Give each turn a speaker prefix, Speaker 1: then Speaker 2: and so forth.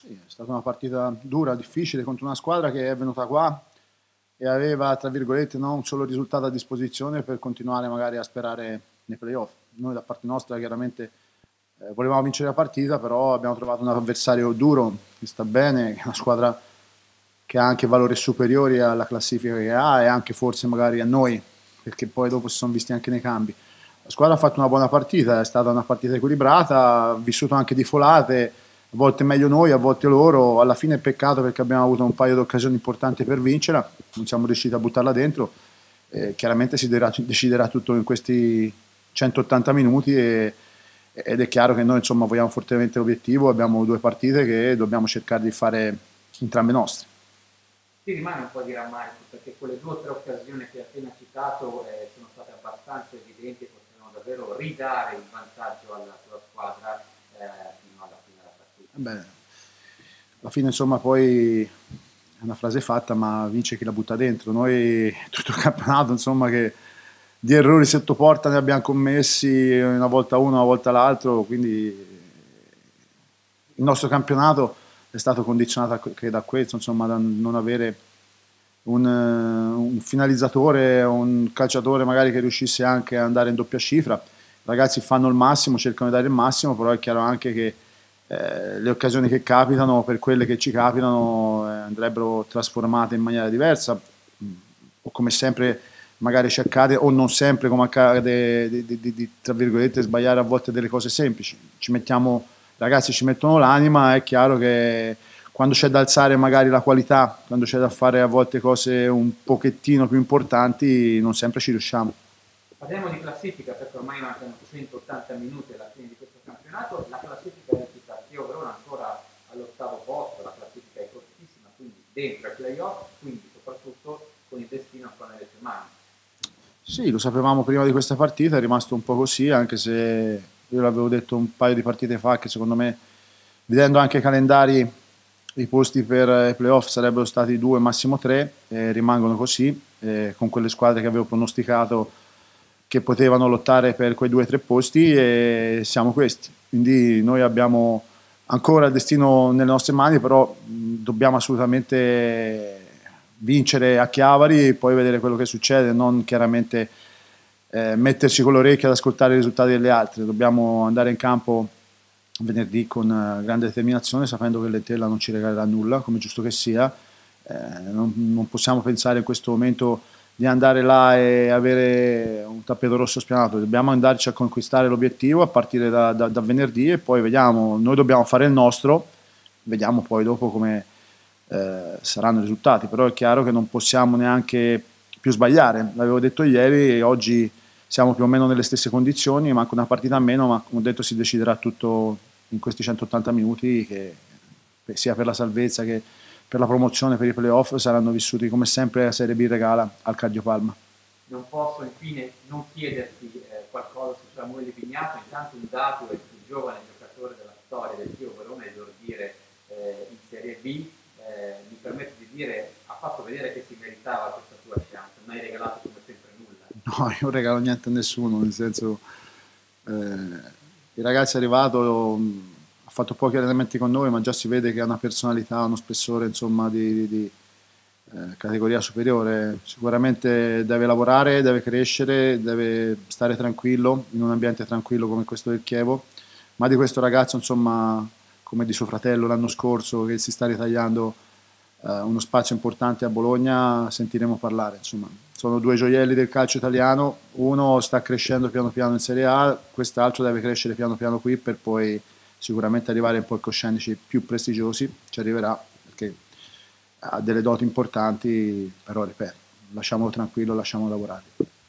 Speaker 1: Sì, è stata una partita dura, difficile contro una squadra che è venuta qua e aveva, tra virgolette, non un solo risultato a disposizione per continuare magari a sperare nei playoff. Noi da parte nostra chiaramente volevamo vincere la partita, però abbiamo trovato un avversario duro, che sta bene, che è una squadra che ha anche valori superiori alla classifica che ha e anche forse magari a noi, perché poi dopo si sono visti anche nei cambi. La squadra ha fatto una buona partita, è stata una partita equilibrata, ha vissuto anche di folate, a volte meglio noi, a volte loro. Alla fine è peccato perché abbiamo avuto un paio di occasioni importanti per vincerla, non siamo riusciti a buttarla dentro. Chiaramente si deciderà tutto in questi 180 minuti ed è chiaro che noi insomma vogliamo fortemente l'obiettivo, abbiamo due partite che dobbiamo cercare di fare entrambe nostre.
Speaker 2: Ti rimane un po' di rammarico perché quelle due o tre occasioni che hai appena citato sono state abbastanza evidenti e potevano davvero ridare il vantaggio alla tua squadra fino alla fine della partita.
Speaker 1: Beh, alla fine insomma poi è una frase fatta, ma vince chi la butta dentro. Noi tutto il campionato insomma che di errori sotto porta ne abbiamo commessi una volta uno, una volta l'altro, quindi il nostro campionato è stato condizionato anche da questo, insomma, da non avere un finalizzatore, un calciatore magari che riuscisse anche ad andare in doppia cifra. I ragazzi fanno il massimo, cercano di dare il massimo, però è chiaro anche che le occasioni che capitano, per quelle che ci capitano, andrebbero trasformate in maniera diversa, o come sempre magari ci accade, o non sempre come accade, tra virgolette, sbagliare a volte delle cose semplici. I ragazzi ci mettono l'anima, è chiaro che quando c'è da alzare magari la qualità, quando c'è da fare a volte cose un pochettino più importanti, non sempre ci riusciamo.
Speaker 2: Parliamo di classifica perché ormai mancano 180 minuti alla fine di questo campionato, la classifica è recita Chievo Verona ancora all'ottavo posto, la classifica è cortissima, quindi dentro ai playoff, quindi soprattutto con il destino ancora nelle tue mani.
Speaker 1: Sì, lo sapevamo prima di questa partita, è rimasto un po' così, anche se io l'avevo detto un paio di partite fa che secondo me, vedendo anche i calendari, i posti per i playoff sarebbero stati due, massimo tre, e rimangono così, con quelle squadre che avevo pronosticato che potevano lottare per quei due o tre posti e siamo questi. Quindi noi abbiamo ancora il destino nelle nostre mani, però dobbiamo assolutamente vincere a Chiavari e poi vedere quello che succede, non chiaramente metterci con l'orecchio ad ascoltare i risultati delle altre. Dobbiamo andare in campo venerdì con grande determinazione, sapendo che l'Entella non ci regalerà nulla, come giusto che sia. Non possiamo pensare in questo momento di andare là e avere un tappeto rosso spianato, dobbiamo andarci a conquistare l'obiettivo a partire da venerdì e poi vediamo, noi dobbiamo fare il nostro, vediamo poi dopo come saranno i risultati, però è chiaro che non possiamo neanche più sbagliare, l'avevo detto ieri, oggi siamo più o meno nelle stesse condizioni, manca una partita a meno, ma come ho detto si deciderà tutto in questi 180 minuti che sia per la salvezza che per la promozione, per i playoff saranno vissuti come sempre la Serie B regala al Cardiopalma.
Speaker 2: Non posso infine non chiederti qualcosa su Samuele Vignato, intanto un dato è il più giovane giocatore della storia del Chievo Verona esordire in Serie B, mi permetto di dire, ha fatto vedere che si meritava questa tua chance, non hai regalato come sempre nulla.
Speaker 1: No, io non regalo niente a nessuno, nel senso il ragazzo è arrivato, ha fatto pochi allenamenti con noi, ma già si vede che ha una personalità, uno spessore insomma di categoria superiore. Sicuramente deve lavorare, deve crescere, deve stare tranquillo in un ambiente tranquillo come questo del Chievo, ma di questo ragazzo insomma come di suo fratello l'anno scorso che si sta ritagliando uno spazio importante a Bologna, sentiremo parlare. Insomma, sono due gioielli del calcio italiano, uno sta crescendo piano piano in Serie A, quest'altro deve crescere piano piano qui per poi sicuramente arrivare in palcoscenici più prestigiosi, ci arriverà perché ha delle doti importanti, però ripeto, lasciamolo tranquillo, lasciamolo lavorare.